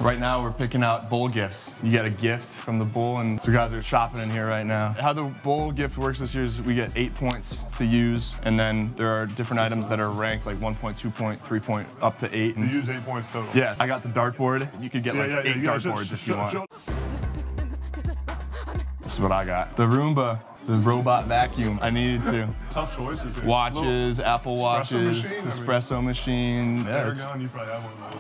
Right now we're picking out bowl gifts. You get a gift from the bowl, and so guys are shopping in here right now. How the bowl gift works this year is we get 8 points to use, and then there are different items that are ranked like 1 point, 2 point, 3 point, up to 8. You use 8 points total. Yeah, I got the dartboard. You could get like 8 dartboards if you want. This is what I got. The Roomba, the robot vacuum. I needed to. Tough choices. Dude. Watches, Apple Watches, espresso machine. Yeah, you probably have one of those.